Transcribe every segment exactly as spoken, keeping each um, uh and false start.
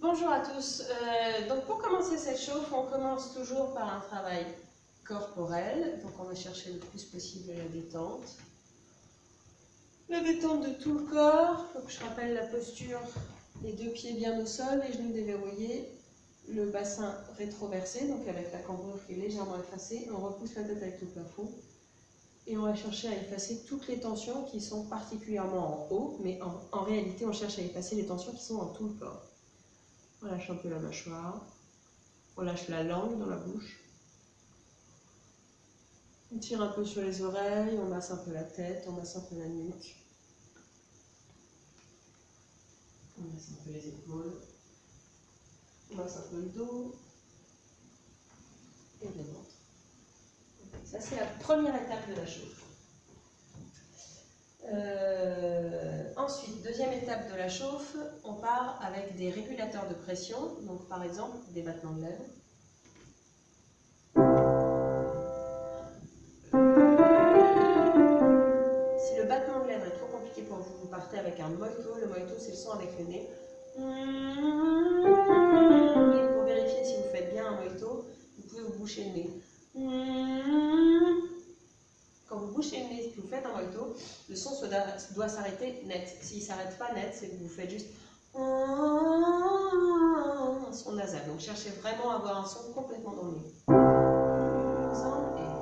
Bonjour à tous. Euh, donc pour commencer cette chauffe, on commence toujours par un travail corporel. Donc on va chercher le plus possible la détente. La détente de tout le corps. Donc je rappelle la posture, les deux pieds bien au sol, les genoux déverrouillés, le bassin rétroversé, donc avec la cambrure qui est légèrement effacée. On repousse la tête avec le plafond. Et on va chercher à effacer toutes les tensions qui sont particulièrement en haut, mais en, en réalité on cherche à effacer les tensions qui sont dans tout le corps. On lâche un peu la mâchoire, on lâche la langue dans la bouche. On tire un peu sur les oreilles, on masse un peu la tête, on masse un peu la nuque. On masse un peu les épaules. On masse un peu le dos. Et le ventre. Ça c'est la première étape de la chauffe. Euh, ensuite, deuxième étape de la chauffe, on part avec des régulateurs de pression, donc par exemple des battements de lèvres. Si le battement de lèvres est trop compliqué pour vous, vous partez avec un moito. Le moito, c'est le son avec le nez. Et pour vérifier si vous faites bien un moito, vous pouvez vous boucher le nez. Quand vous bouchez le nez et que vous faites un moito, le son doit s'arrêter net. S'il ne s'arrête pas net, c'est que vous faites juste un son nasal. Donc cherchez vraiment à avoir un son complètement dans le nez. Ensemble et...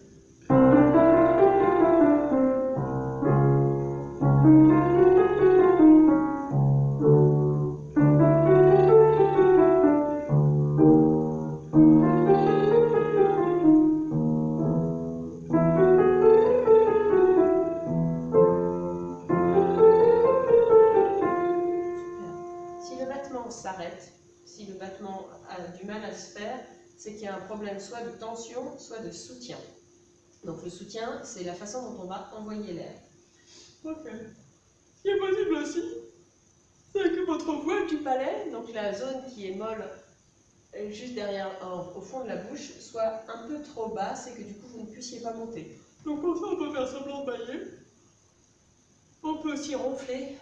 s'arrête, si le battement a du mal à se faire, c'est qu'il y a un problème soit de tension, soit de soutien. Donc le soutien, c'est la façon dont on va envoyer l'air. Ok. Ce qui est possible aussi, c'est que votre voile du palais, donc la zone qui est molle juste derrière, au fond de la bouche, soit un peu trop basse et que du coup vous ne puissiez pas monter. Donc pour ça, on peut faire semblant de bailler. On peut aussi ronfler.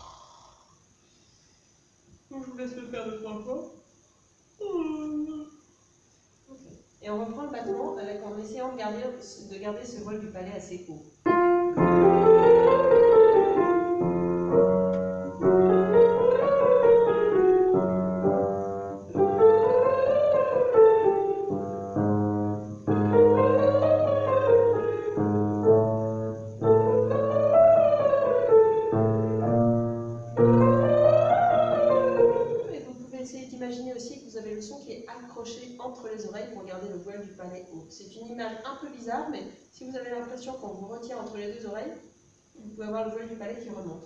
Donc je vous laisse le faire deux, trois fois. Okay. Et on reprend le battement avec, en essayant de garder, de garder ce voile du palais assez haut. Imaginez aussi que vous avez le son qui est accroché entre les oreilles pour garder le voile du palais haut. C'est une image un peu bizarre, mais si vous avez l'impression qu'on vous retient entre les deux oreilles, vous pouvez avoir le voile du palais qui remonte.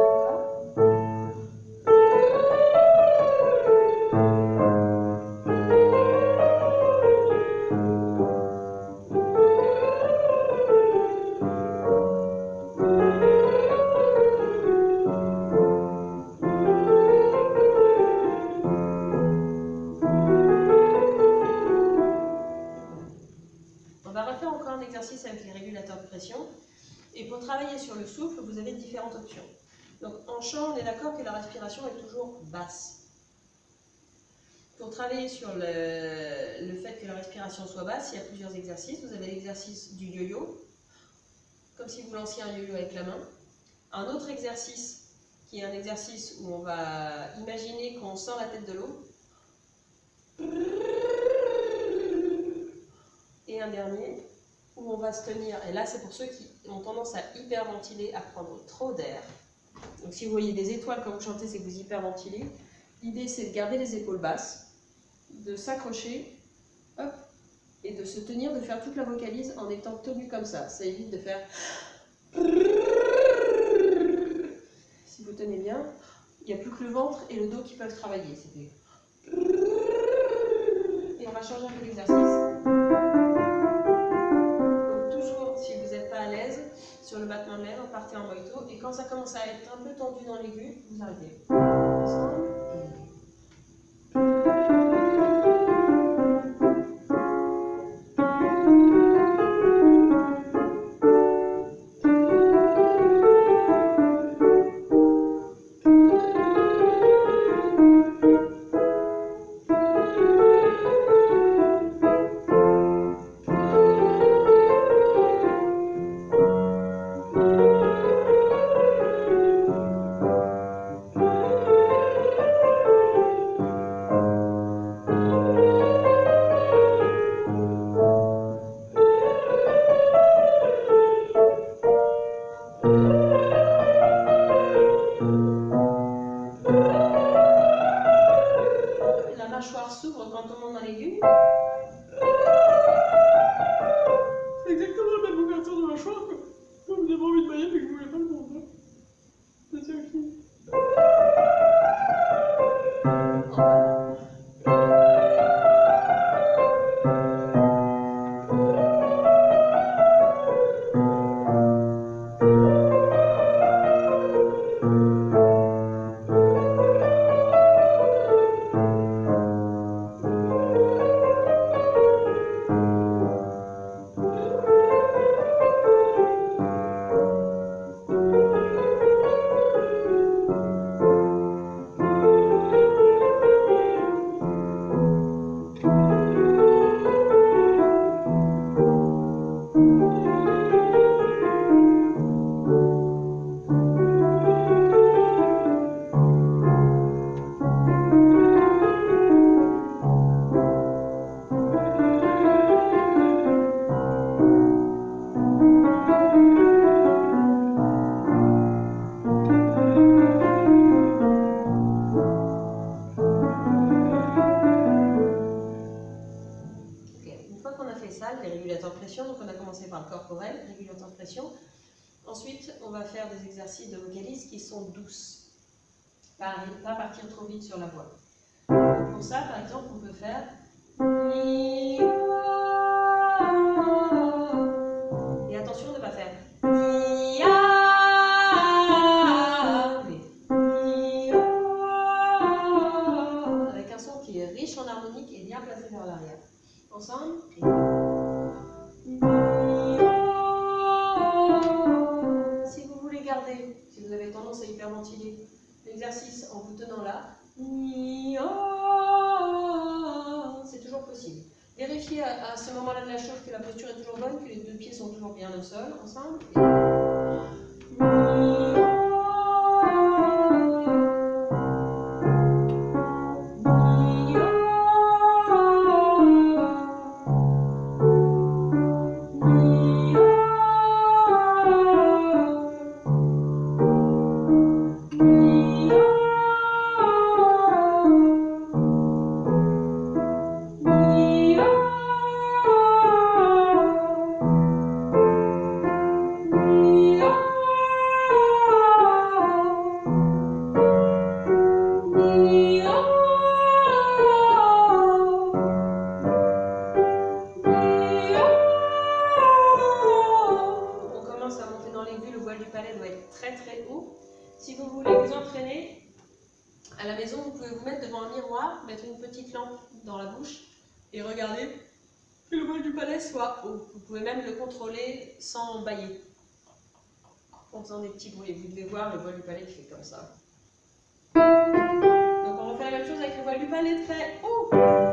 Avec les régulateurs de pression. Et pour travailler sur le souffle, vous avez différentes options. Donc en chant, on est d'accord que la respiration est toujours basse. Pour travailler sur le, le fait que la respiration soit basse, il y a plusieurs exercices. Vous avez l'exercice du yo-yo, comme si vous lanciez un yo-yo avec la main. Un autre exercice, qui est un exercice où on va imaginer qu'on sort la tête de l'eau. Et un dernier, où on va se tenir, et là c'est pour ceux qui ont tendance à hyperventiler, à prendre trop d'air. Donc si vous voyez des étoiles quand vous chantez, c'est que vous hyperventilez. L'idée c'est de garder les épaules basses, de s'accrocher, hop, et de se tenir, de faire toute la vocalise en étant tenu comme ça. Ça évite de faire... Si vous tenez bien, il n'y a plus que le ventre et le dos qui peuvent travailler. C'était... Et on va changer un peu l'exercice. Sur le battement de lèvres, partez en moito, et quand ça commence à être un peu tendu dans l'aigu, vous arrêtez. Ensemble, et... mâchoire s'ouvre quand on monte dans l'aigu. C'est exactement la même ouverture de mâchoire que quand vous avez envie de bailler mais que vous ne voulez pas le montrer. C'est ça qui... Les régulateurs de pression, donc on a commencé par le corporel, régulateur de pression. Ensuite, on va faire des exercices de vocalises qui sont douces, pas, pas partir trop vite sur la voix. Pour ça, par exemple, on peut faire et attention de ne pas faire mais avec un son qui est riche en harmonique et bien placé vers l'arrière. Ensemble. Si vous voulez garder, si vous avez tendance à hyperventiler, l'exercice en vous tenant là, c'est toujours possible. Vérifiez à, à ce moment-là de la chauffe que la posture est toujours bonne, que les deux pieds sont toujours bien au sol, ensemble. Si vous voulez vous entraîner, à la maison, vous pouvez vous mettre devant un miroir, mettre une petite lampe dans la bouche et regarder que le bol du palais soit haut. Vous pouvez même le contrôler sans bailler, en faisant des petits bruits. Vous devez voir le bol du palais qui fait comme ça. Donc on refait la même chose avec le bol du palais très haut.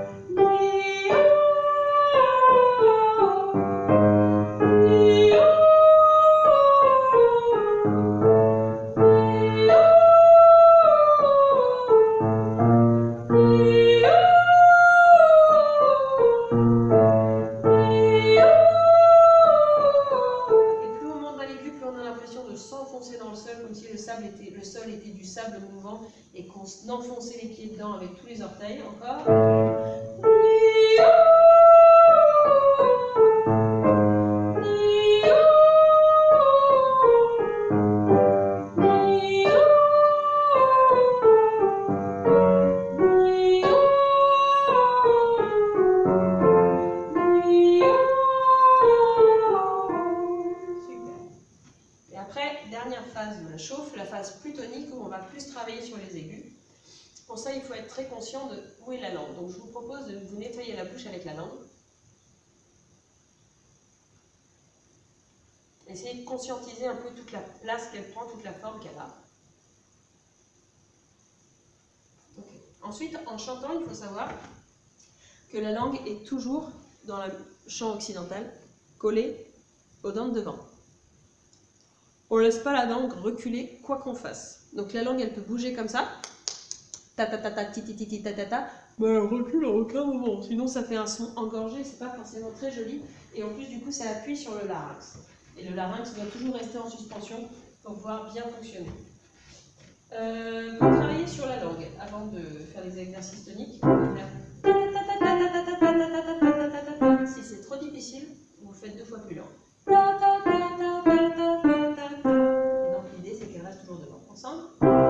Comme si le, sable était, le sol était du sable mouvant et qu'on enfonçait les pieds dedans avec tous les orteils. Encore. Phase de la chauffe, la phase plus tonique où on va plus travailler sur les aigus. Pour ça, il faut être très conscient de où est la langue. Donc, je vous propose de vous nettoyer la bouche avec la langue. Essayez de conscientiser un peu toute la place qu'elle prend, toute la forme qu'elle a. Okay. Ensuite, en chantant, il faut savoir que la langue est toujours dans le chant occidental, collée aux dents de devant. On ne laisse pas la langue reculer quoi qu'on fasse. Donc la langue, elle peut bouger comme ça. Ta ta ta ta ti ti ti ti ta ta ta. Mais elle recule à aucun moment. Sinon, ça fait un son engorgé. C'est pas forcément très joli. Et en plus, du coup, ça appuie sur le larynx. Et le larynx doit toujours rester en suspension pour pouvoir bien fonctionner. Euh, pour travailler sur la langue, avant de faire les exercices toniques, on va faire si c'est trop difficile, vous faites deux fois plus lent. Et donc l'idée c'est qu'elle reste toujours devant. Ensemble.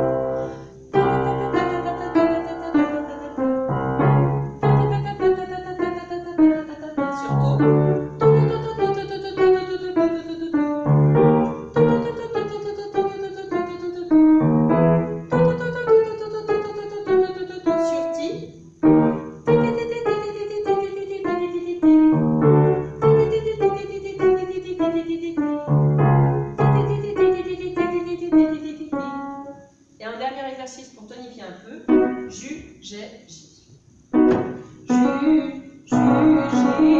Et un dernier exercice pour tonifier un peu. Ju, j'ai, j. Ju, ju, j'ai,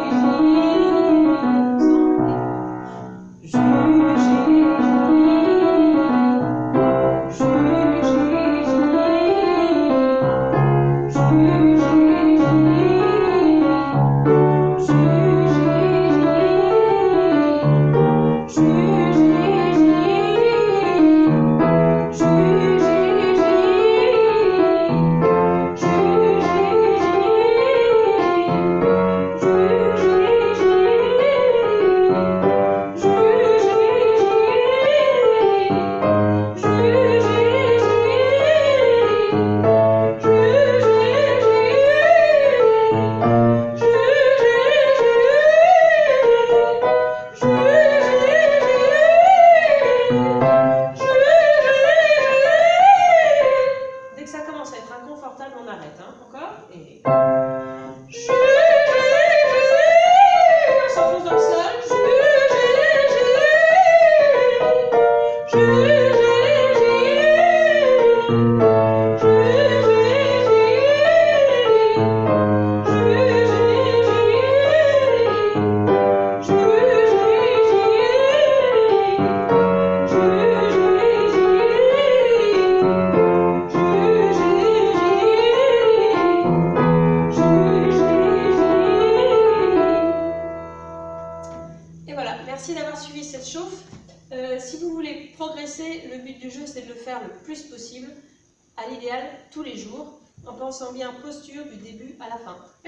j. Ju, j'ai, Dès que ça commence à être inconfortable, on arrête. Hein. Encore. Et... on s'enfonce dans le sol. Et voilà, merci d'avoir suivi cette chauffe. Euh, si vous voulez progresser, le but du jeu c'est de le faire le plus possible, à l'idéal tous les jours, en pensant bien posture du début à la fin.